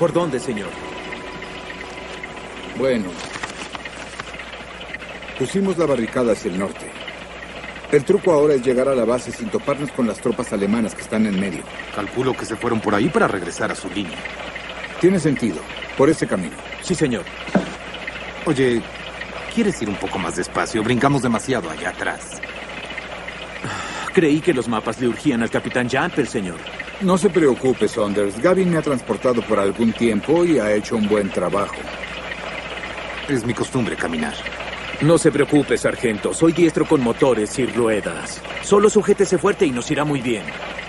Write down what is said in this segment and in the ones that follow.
¿Por dónde, señor? Bueno, pusimos la barricada hacia el norte. El truco ahora es llegar a la base sin toparnos con las tropas alemanas que están en medio. Calculo que se fueron por ahí para regresar a su línea. Tiene sentido. Por ese camino. Sí, señor. Oye, ¿quieres ir un poco más despacio? Brincamos demasiado allá atrás. Creí que los mapas le urgían al capitán Jumper, señor. No se preocupe, Saunders. Gavin me ha transportado por algún tiempo y ha hecho un buen trabajo. Es mi costumbre caminar. No se preocupe, sargento. Soy diestro con motores y ruedas. Solo sujétese fuerte y nos irá muy bien.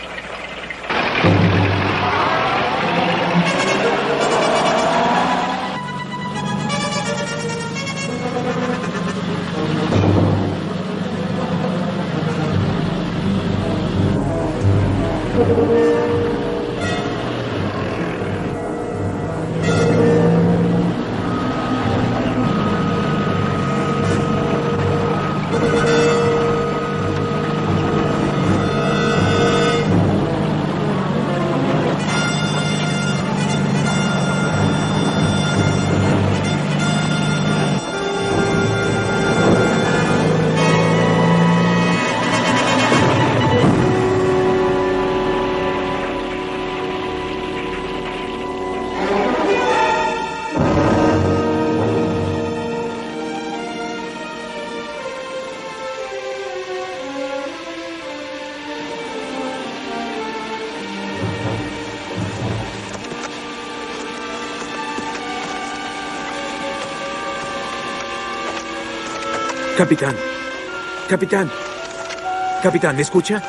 Capitán. Capitán. Capitán, ¿me escucha?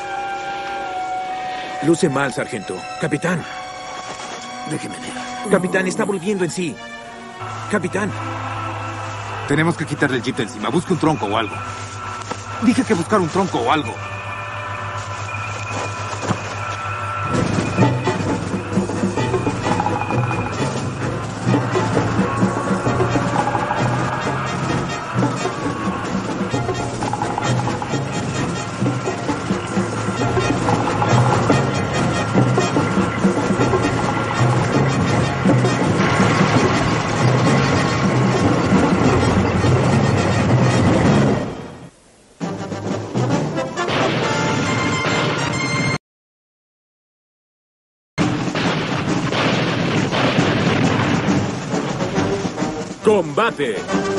Luce mal, sargento. Capitán. Déjeme ver. Capitán, está volviendo en sí. Capitán. Tenemos que quitarle el jeep de encima. Busque un tronco o algo. Dije que buscar un tronco o algo. ¡Combate!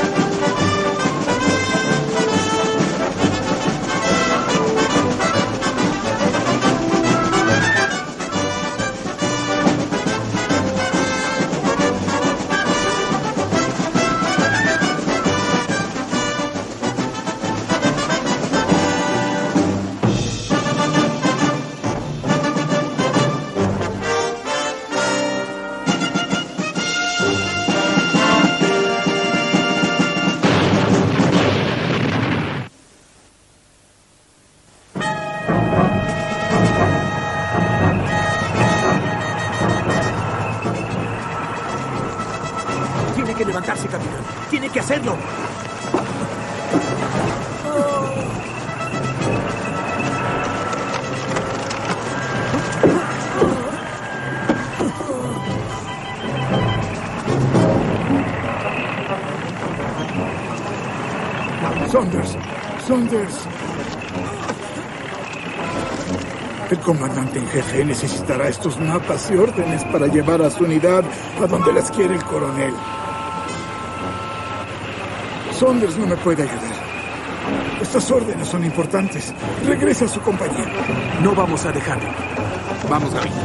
Tiene que levantarse, capitán. Tiene que hacerlo. Saunders. El comandante en jefe necesitará estos mapas y órdenes para llevar a su unidad a donde las quiere el coronel. Saunders no me puede ayudar. Estas órdenes son importantes. Regrese a su compañía. No vamos a dejarlo. Vamos, Gaby.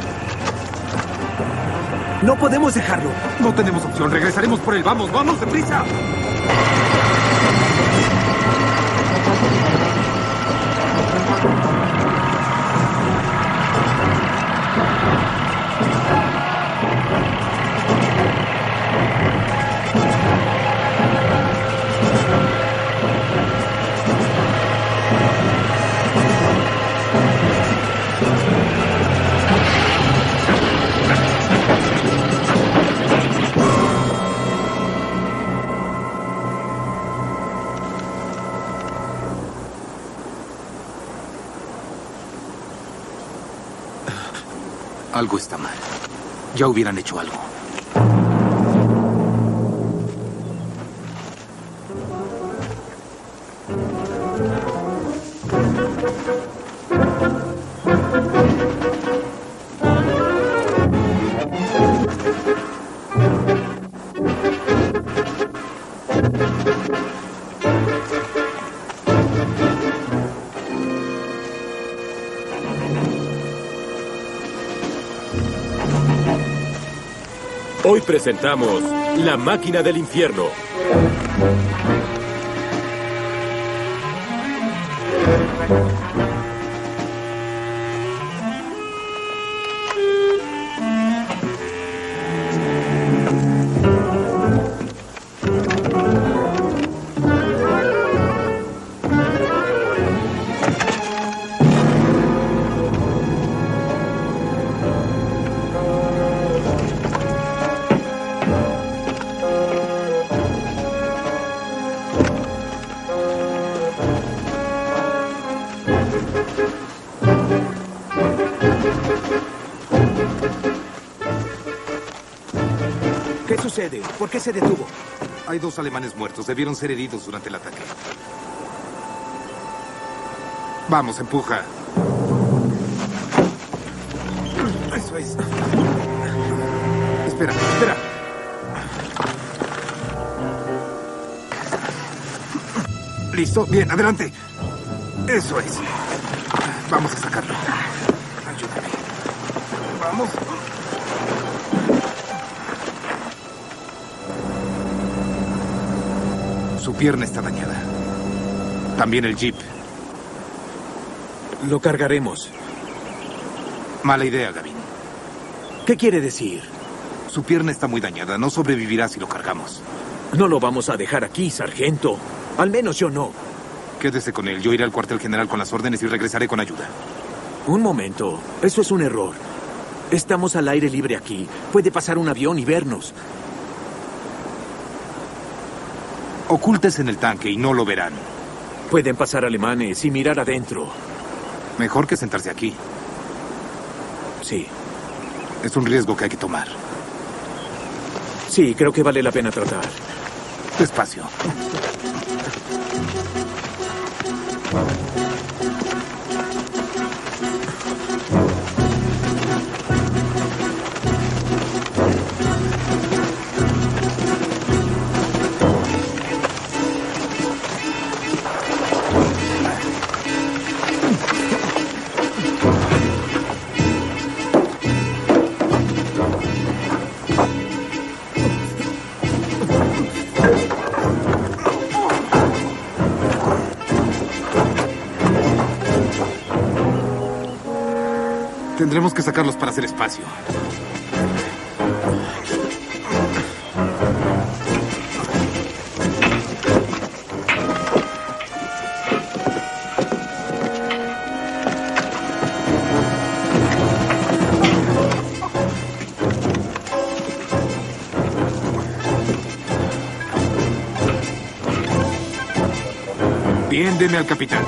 No podemos dejarlo. No tenemos opción. Regresaremos por él. Vamos, vamos, deprisa. Algo está mal. Ya hubieran hecho algo. Hoy presentamos La Máquina del Infierno. ¿Qué sucede? ¿Por qué se detuvo? Hay 2 alemanes muertos. Debieron ser heridos durante el ataque. Vamos, empuja. Eso es. Espera, espera. ¿Listo? Bien, adelante. Eso es. Vamos a sacarlo. Ayúdame. Vamos. Su pierna está dañada. También el jeep. Lo cargaremos. Mala idea, Gavin. ¿Qué quiere decir? Su pierna está muy dañada. No sobrevivirá si lo cargamos. No lo vamos a dejar aquí, sargento. Al menos yo no. Quédese con él. Yo iré al cuartel general con las órdenes y regresaré con ayuda. Un momento. Eso es un error. Estamos al aire libre aquí. Puede pasar un avión y vernos. Ocúltese en el tanque y no lo verán. Pueden pasar alemanes y mirar adentro. Mejor que sentarse aquí. Sí. Es un riesgo que hay que tomar. Sí, creo que vale la pena tratar. Despacio. Tendremos que sacarlos para hacer espacio. Bien, deme al capitán.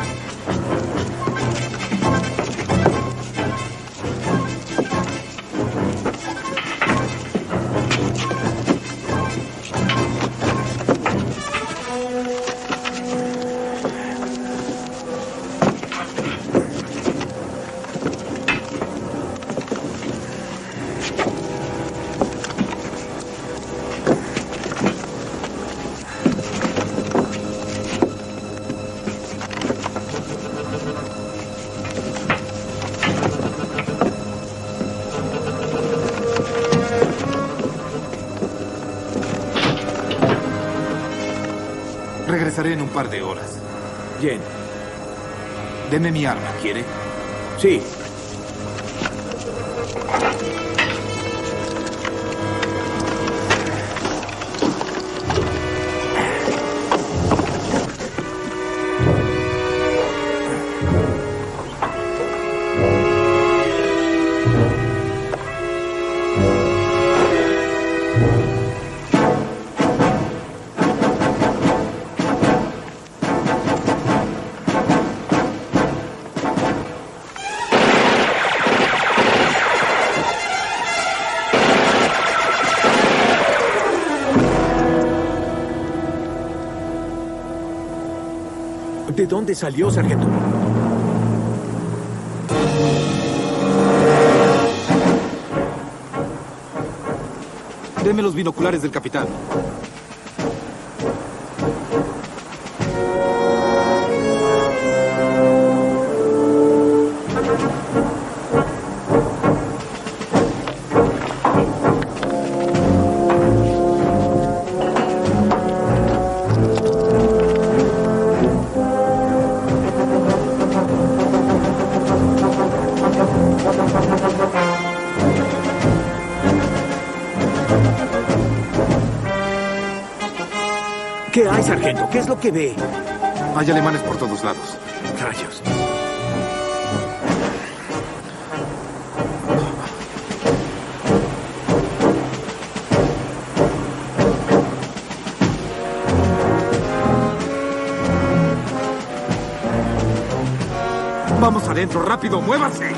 Regresaré en un par de horas. Bien. Deme mi arma, ¿quiere? Sí. ¿De dónde salió, sargento? Deme los binoculares del capitán. ¿Qué hay, sargento? ¿Qué es lo que ve? Hay alemanes por todos lados. Rayos. Vamos adentro, rápido, muévanse.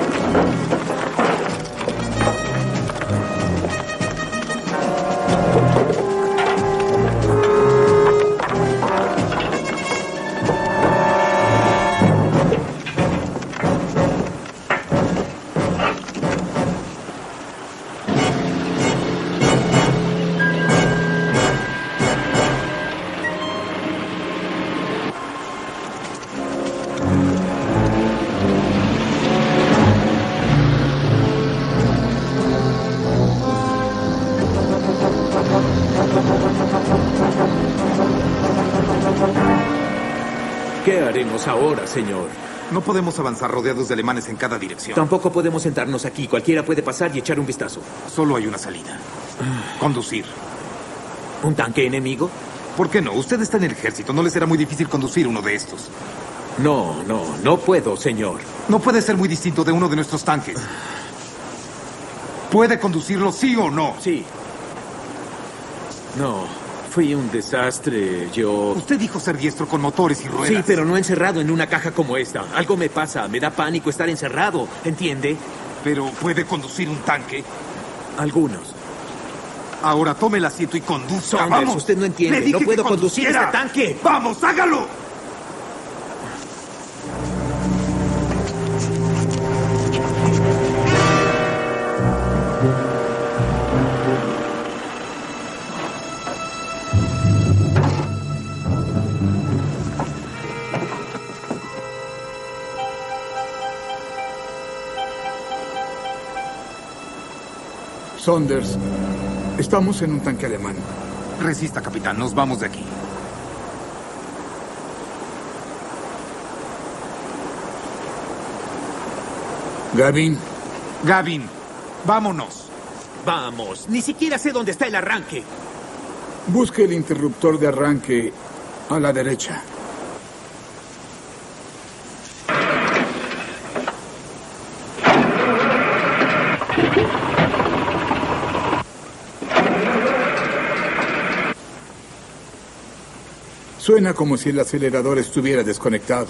¿Qué haremos ahora, señor? No podemos avanzar rodeados de alemanes en cada dirección. Tampoco podemos sentarnos aquí. Cualquiera puede pasar y echar un vistazo. Solo hay una salida. Conducir. ¿Un tanque enemigo? ¿Por qué no? Usted está en el ejército. No le será muy difícil conducir uno de estos. No puedo, señor. No puede ser muy distinto de uno de nuestros tanques. ¿Puede conducirlo sí o no? Sí. No, fui un desastre. Usted dijo ser diestro con motores y ruedas. Sí, pero no encerrado en una caja como esta. Algo me pasa. Me da pánico estar encerrado. ¿Entiende? ¿Pero puede conducir un tanque? Algunos. Ahora tome el asiento y conduzca. Saunders, ¡Vamos! usted no entiende. Le dije No puedo que conducir este tanque. ¡Vamos, hágalo! Saunders, estamos en un tanque alemán. Resista, capitán. Nos vamos de aquí. Gavin, vámonos. Vamos. Ni siquiera sé dónde está el arranque. Busque el interruptor de arranque a la derecha. Suena como si el acelerador estuviera desconectado.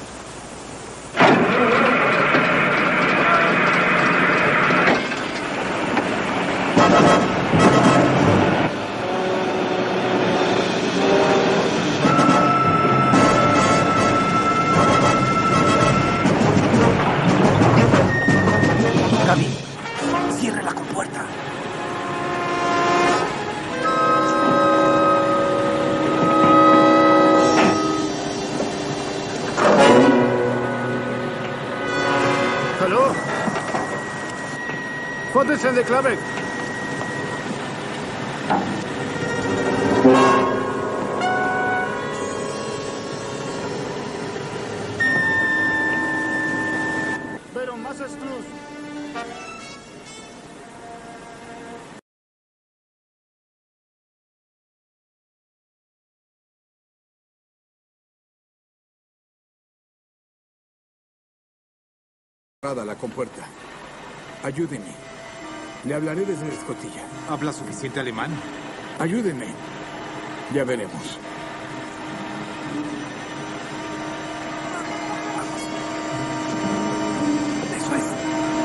Gavin, cierre la compuerta. Hallo? Vorsitzende Klabeck. Pero más Schluss. La compuerta. Ayúdeme. Le hablaré desde la escotilla. ¿Habla suficiente alemán? Ayúdeme. Ya veremos. Eso es.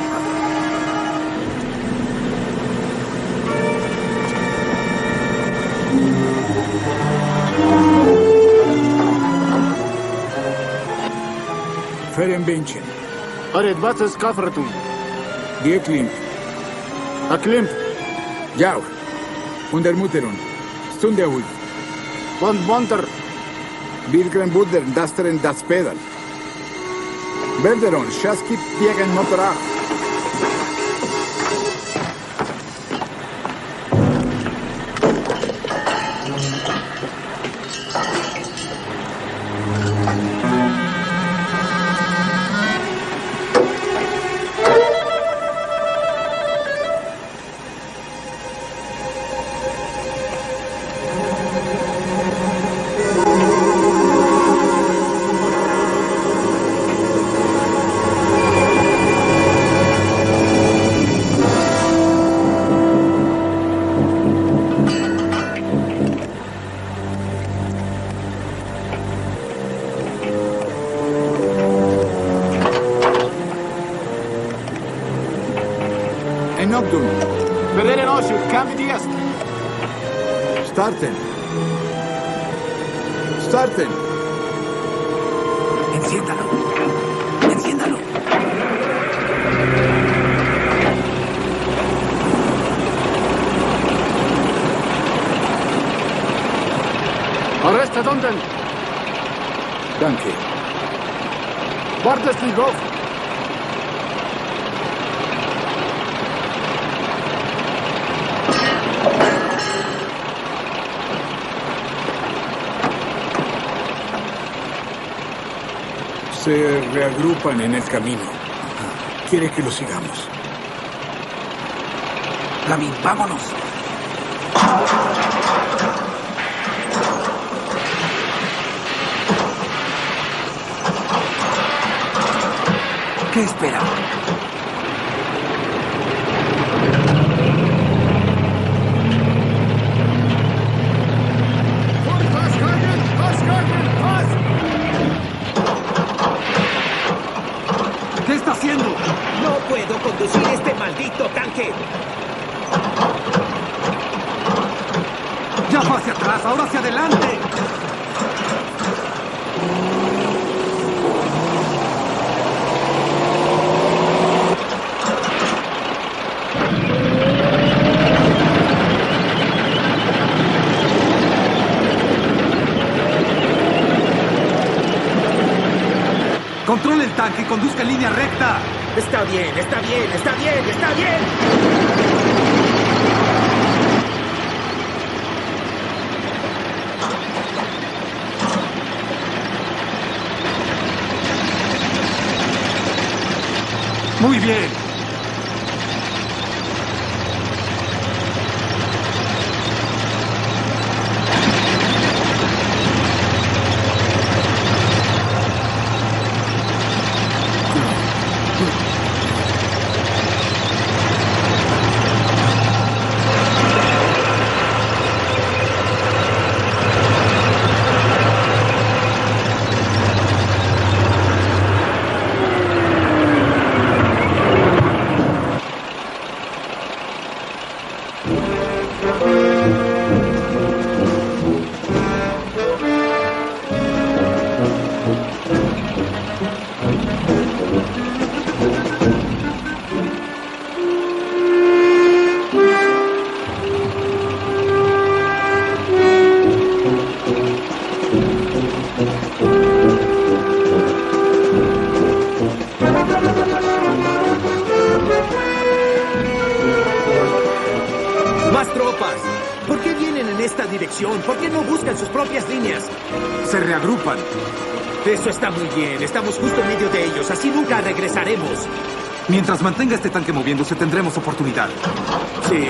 Ferenbenchen. Aret, was ist Kaffertum? Die Klimt. A Klimt. Jau. Untermutterun. Stunde Hui. Von Bonter. Bilgren Budder. Dasteren das Pedal. Berderon. Schaskip Piegen Motorach. Nocturne. Vedere noștri, cambio di est. Starten. Starten. Enciéndalo. Enciéndalo. Arresta unten. Danke. Wartes Ligov. Se reagrupan en el camino. Quiere que lo sigamos. Gavin, vámonos. ¿Qué espera? ¿Qué está haciendo? No puedo conducir este maldito tanque. Ya fue hacia atrás, ahora hacia adelante. Controle el tanque y conduzca en línea recta. Está bien, está bien, está bien, está bien. Muy bien. ¿Por qué no buscan sus propias líneas? Se reagrupan. Eso está muy bien. Estamos justo en medio de ellos. Así nunca regresaremos. Mientras mantenga este tanque moviéndose, tendremos oportunidad. Sí.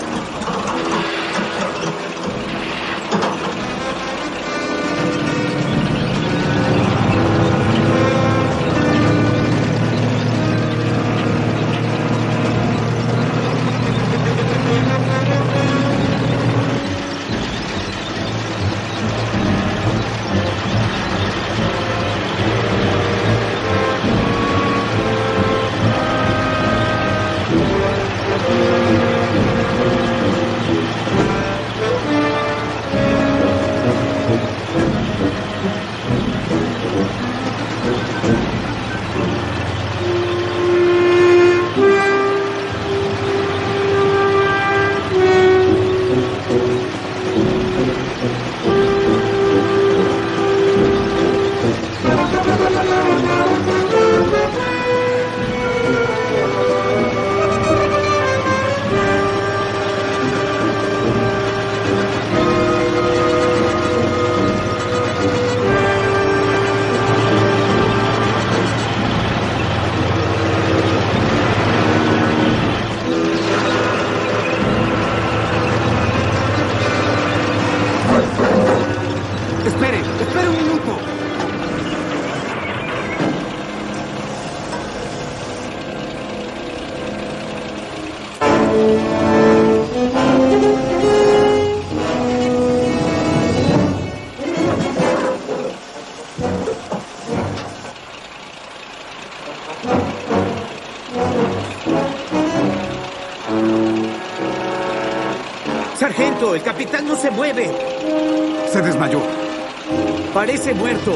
Espere un minuto. Sargento, el capitán no se mueve. Se desmayó. Parece muerto.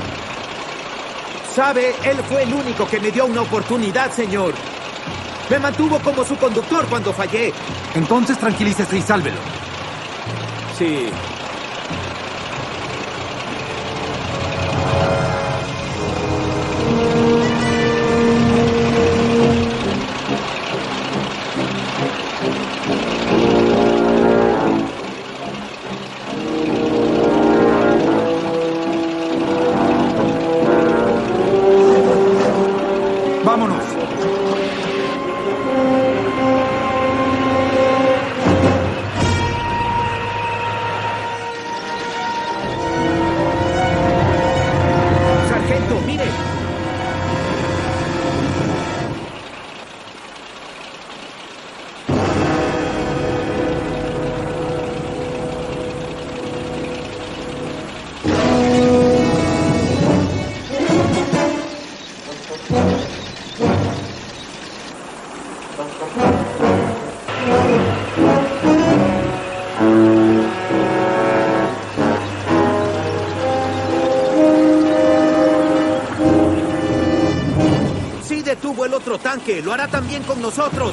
¿Sabe? Él fue el único que me dio una oportunidad, señor. Me mantuvo como su conductor cuando fallé. Entonces tranquilícese y sálvelo. Sí. ¡Vámonos! Sargento, mire. Sí detuvo el otro tanque. Lo hará también con nosotros.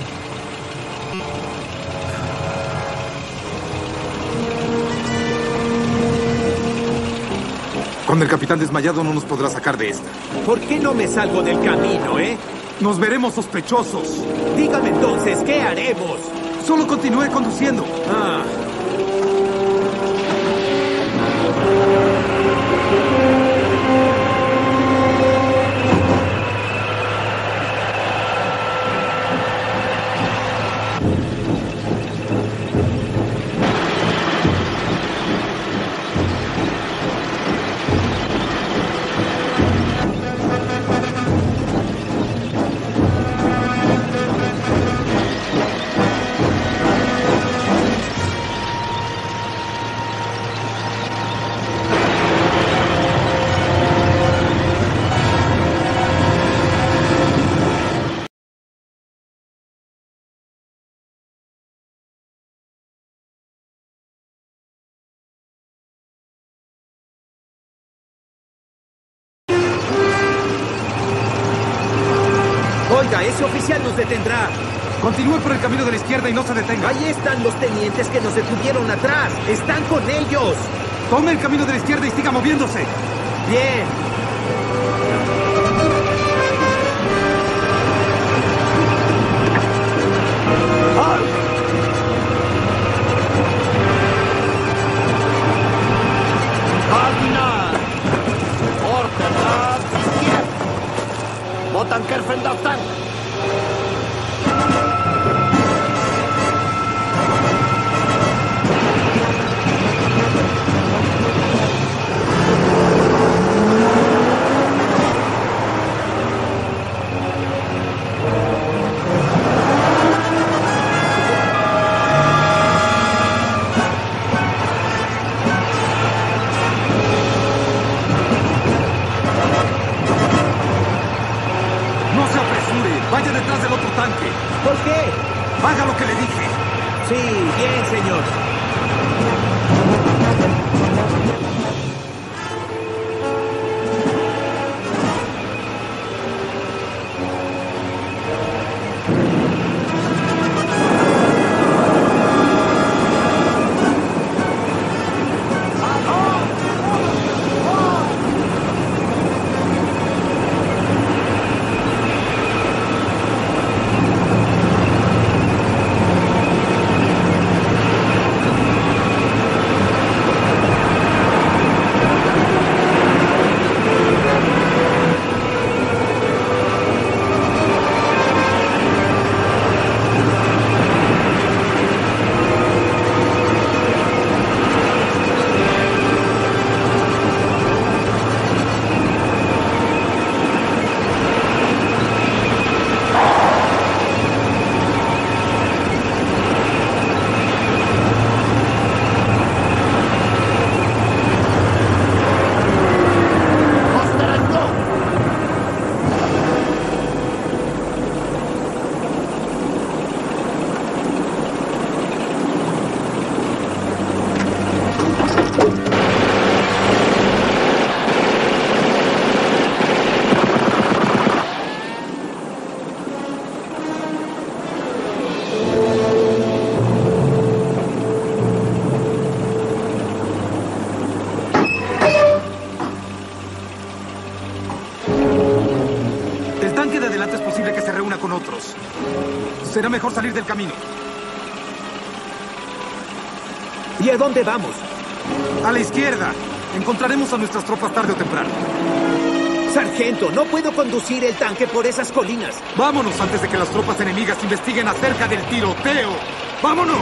Con el capitán desmayado no nos podrá sacar de esta. ¿Por qué no me salgo del camino, eh? Nos veremos sospechosos. Dígame entonces, ¿qué haremos? Solo continúe conduciendo. Ah. Oiga, ese oficial nos detendrá. Continúe por el camino de la izquierda y no se detenga. Ahí están los tenientes que nos detuvieron atrás. Están con ellos. Tome el camino de la izquierda y siga moviéndose. Bien. Tanker verdacht tank. Vaya detrás del otro tanque. ¿Por qué? Haga lo que le dije. Sí, bien, señor. Será mejor salir del camino. ¿Y a dónde vamos? A la izquierda. Encontraremos a nuestras tropas tarde o temprano. Sargento, no puedo conducir el tanque por esas colinas. Vámonos antes de que las tropas enemigas investiguen acerca del tiroteo. ¡Vámonos!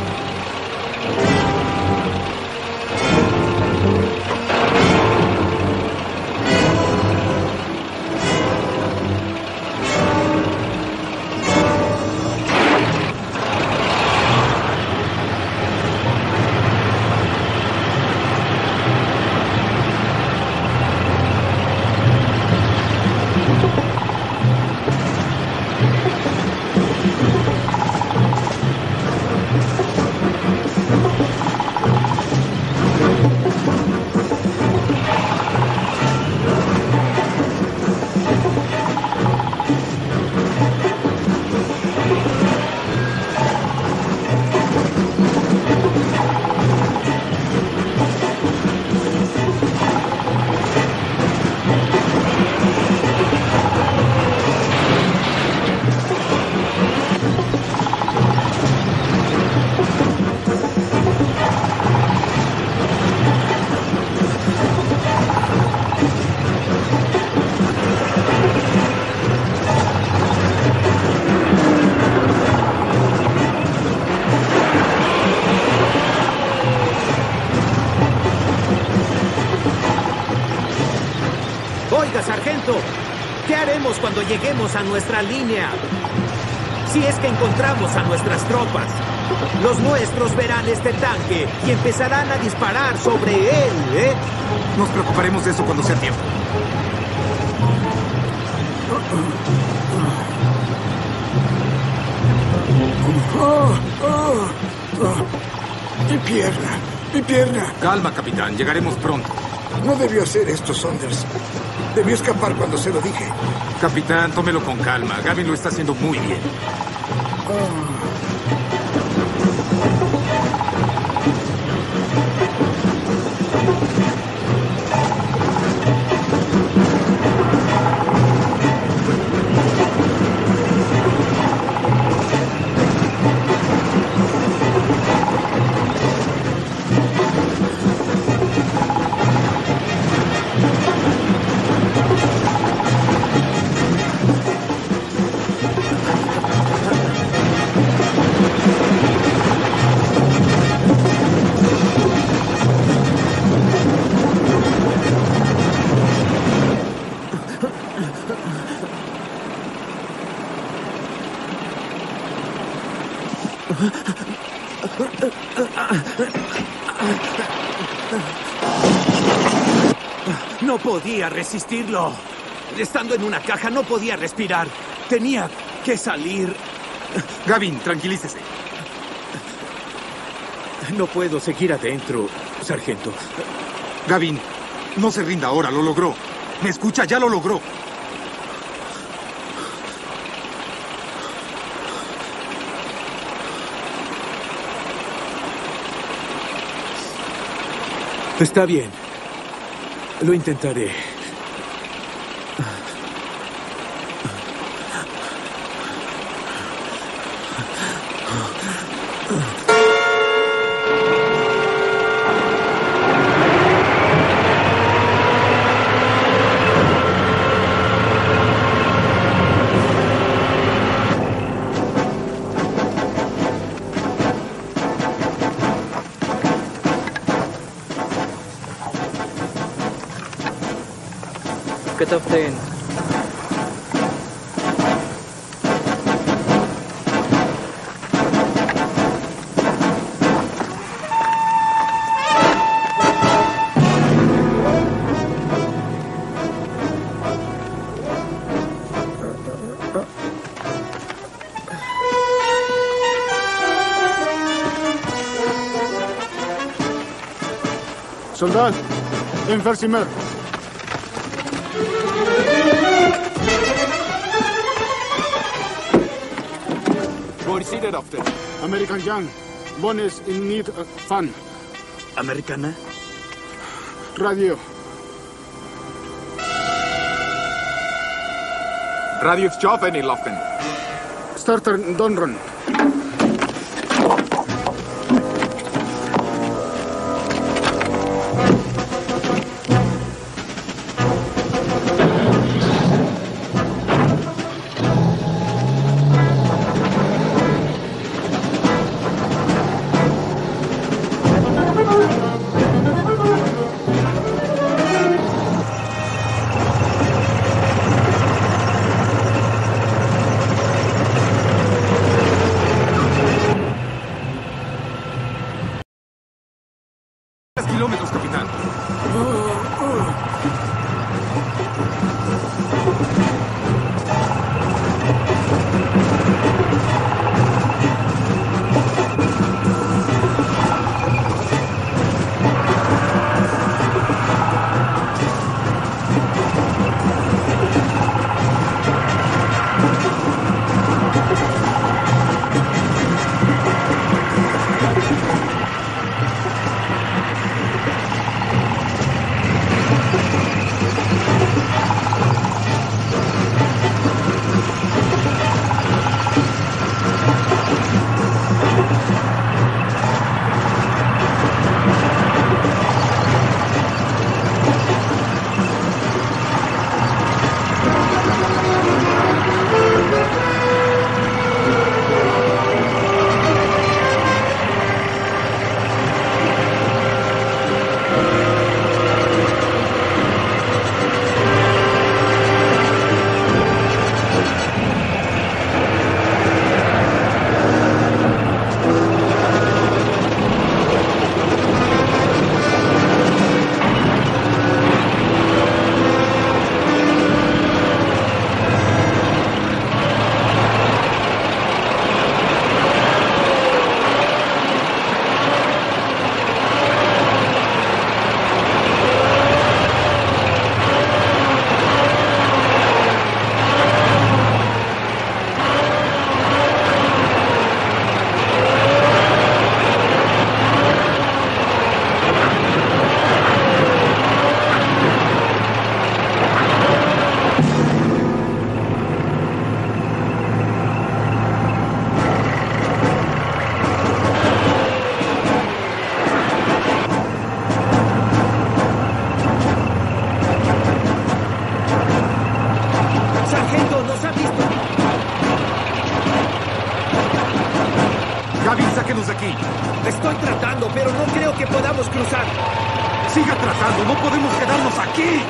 Oiga, sargento, ¿qué haremos cuando lleguemos a nuestra línea? Si es que encontramos a nuestras tropas, los nuestros verán este tanque y empezarán a disparar sobre él, ¿eh? Nos preocuparemos de eso cuando sea tiempo. Mi pierna, mi pierna. Calma, capitán. Llegaremos pronto. No debió hacer esto, Saunders. Debió escapar cuando se lo dije. Capitán, tómelo con calma. Gavin lo está haciendo muy bien. No podía resistirlo. Estando en una caja no podía respirar. Tenía que salir. Gavin, tranquilícese. No puedo seguir adentro, sargento. Gavin, no se rinda ahora, lo logró. ¿Me escucha? Ya lo logró. Está bien. Lo intentaré. كتفتين. Soldat, inversimer. American Young. One is in need of fun. ¿Americana? Radio. Radio Stjoffen, Loften. Starter, don't run. Kilómetros, capitán. Estoy tratando, pero no creo que podamos cruzar. Siga tratando, no podemos quedarnos aquí.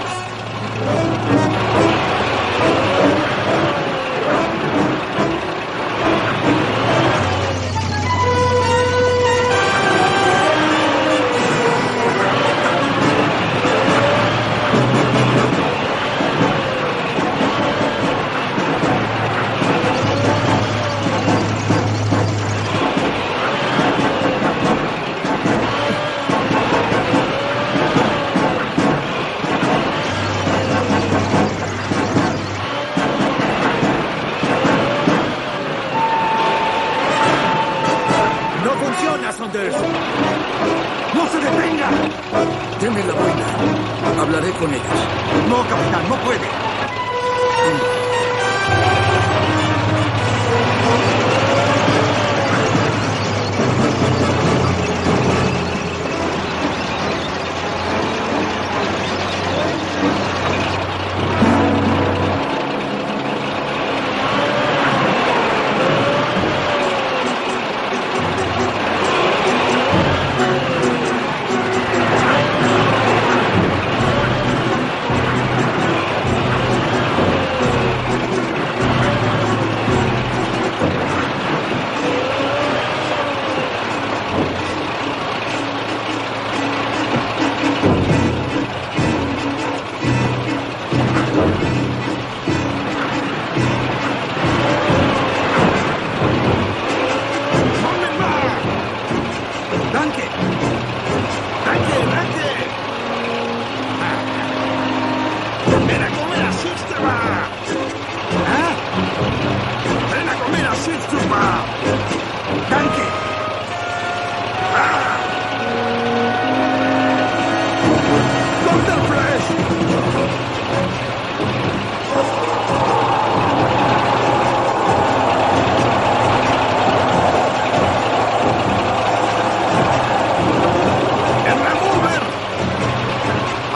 ¡No se detenga! Deme la boina. Hablaré con ellos. No, capitán, no puede.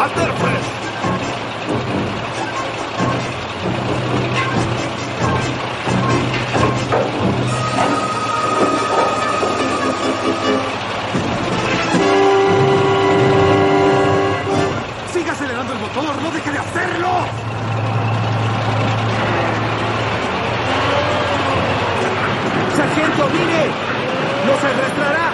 ¡Vanderfest! ¡Siga acelerando el motor! ¡No deje de hacerlo! ¡Sargento, mire! ¡Nos arrastrará!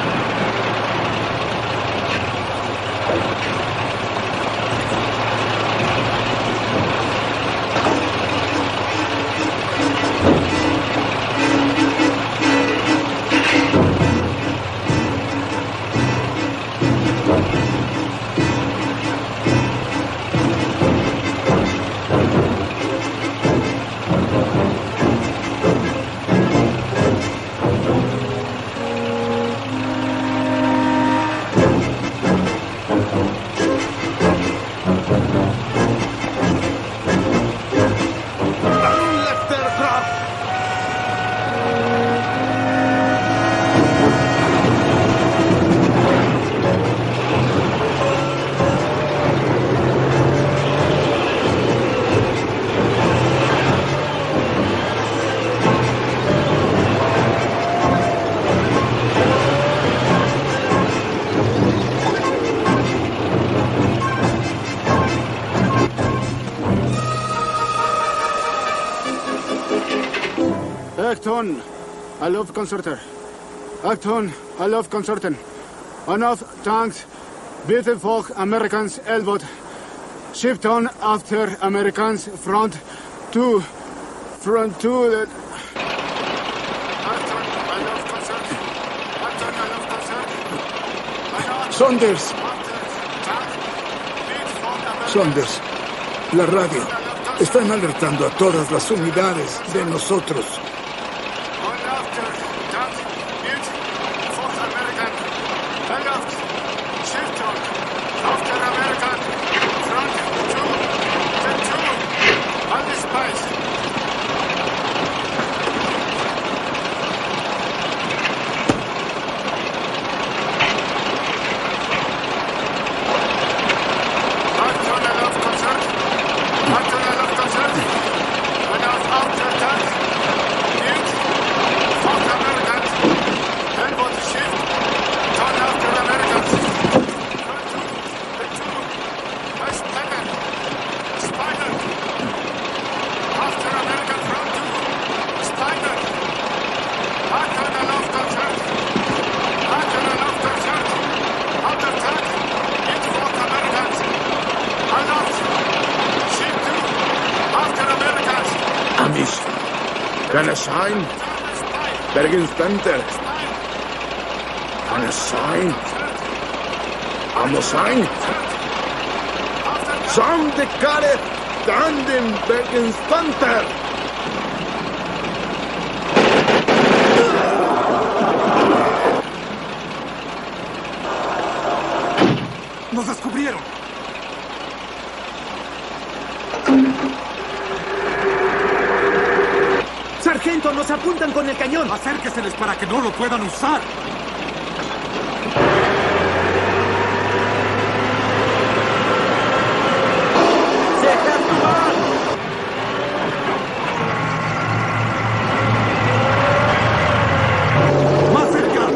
Achtung, I love Concerter. Achtung, I love Concerten. Enough tanks, bitte for Americans elbowed. Shift on after Americans front to the... Achtung, I love Concert. Achtung, I love Concert. Saunders. Saunders, la radio. Están alertando a todas las unidades de nosotros. Kann es sein? Bergen-Spencer. Kann es sein? Vamos sein? Som de Kare Tanden Bergen-Spencer. ¡Nos descubrieron! ¡Sargento, nos apuntan con el cañón! ¡Acérqueseles para que no lo puedan usar! ¡Más cerca!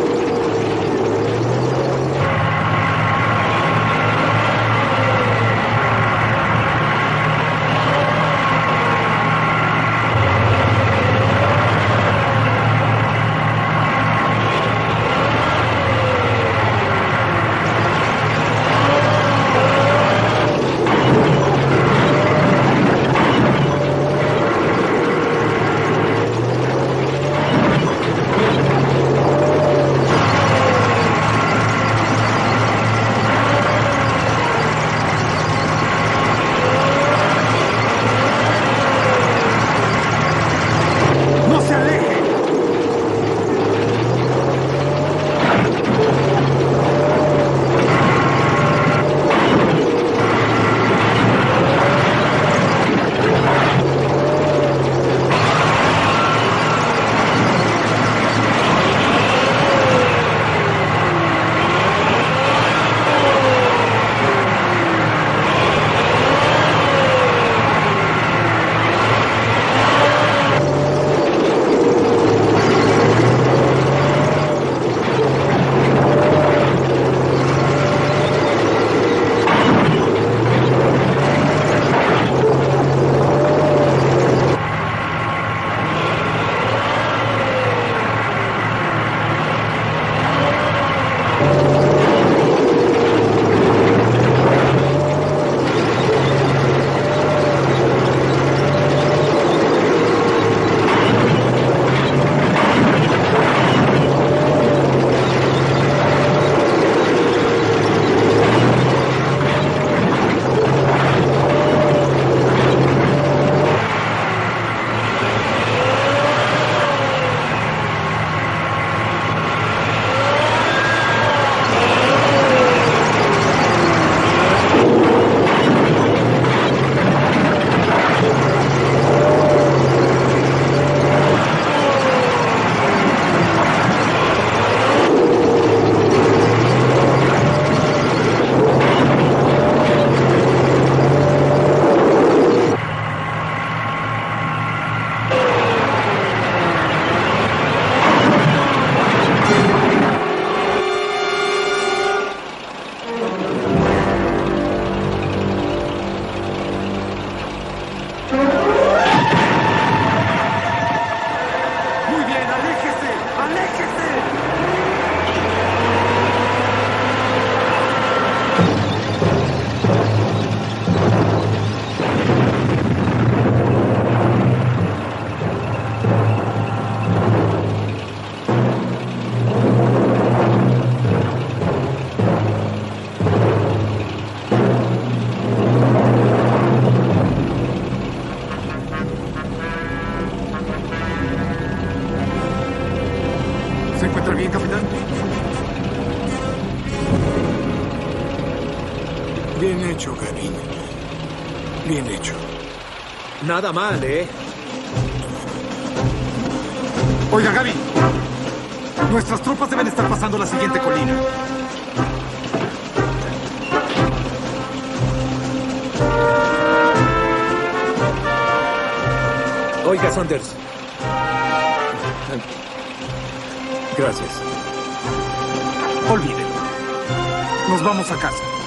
Bien hecho, Gavin. Bien hecho. Nada mal, ¿eh? Oiga, Gaby. Nuestras tropas deben estar pasando la siguiente colina. Oiga, Saunders. Gracias. Olvídenlo. Nos vamos a casa.